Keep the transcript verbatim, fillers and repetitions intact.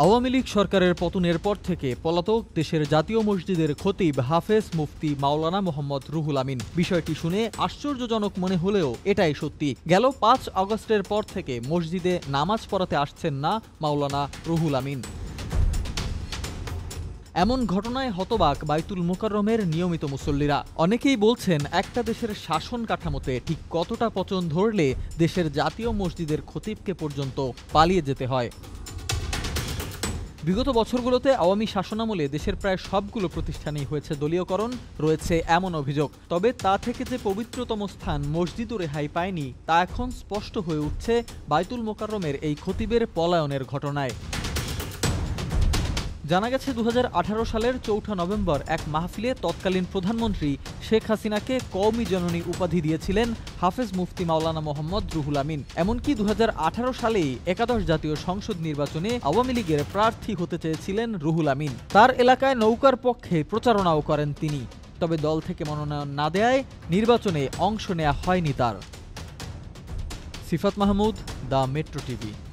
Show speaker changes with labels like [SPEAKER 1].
[SPEAKER 1] আওয়ামী লীগ সরকারের পতনের পর থেকে পলাতক দেশের জাতীয় মসজিদের খতিব হাফেজ মুফতি মাওলানা মোহাম্মদ রুহুল আমিন। বিষয়টি শুনে আশ্চর্যজনক মনে হলেও এটাই সত্যি। গেল পাঁচ আগস্টের পর থেকে মসজিদে নামাজ পড়াতে আসছেন না মাওলানা রুহুল আমিন। এমন ঘটনায় হতবাক বাইতুল মোকাররমের নিয়মিত মুসল্লিরা। অনেকেই বলছেন, একটা দেশের শাসন কাঠামোতে ঠিক কতটা পচন ধরলে দেশের জাতীয় মসজিদের খতিবকে পর্যন্ত পালিয়ে যেতে হয়। বিগত বছরগুলোতে আওয়ামী শাসনামলে দেশের প্রায় সবগুলো প্রতিষ্ঠানেই হয়েছে দলীয়করণ, রয়েছে এমন অভিযোগ। তবে তা থেকে যে পবিত্রতম স্থান মসজিদও রেহাই পায়নি, তা এখন স্পষ্ট হয়ে উঠছে বাইতুল মোকাররমের এই খতিবের পলায়নের ঘটনায়। জানা গেছে, দু হাজার আঠারো সালের চৌঠা নভেম্বর এক মাহফিলে তৎকালীন প্রধানমন্ত্রী শেখ হাসিনাকে কওমি জননী উপাধি দিয়েছিলেন হাফেজ মুফতি মাওলানা মোহাম্মদ রুহুল আমিন। এমনকি দু হাজার আঠারো সালেই একাদশ জাতীয় সংসদ নির্বাচনে আওয়ামী লীগের প্রার্থী হতে চেয়েছিলেন রুহুল আমিন। তার এলাকায় নৌকার পক্ষে প্রচারণাও করেন তিনি। তবে দল থেকে মনোনয়ন না দেয়ায় নির্বাচনে অংশ নেওয়া হয়নি তার। Sifat Mahmud, the Metro TV.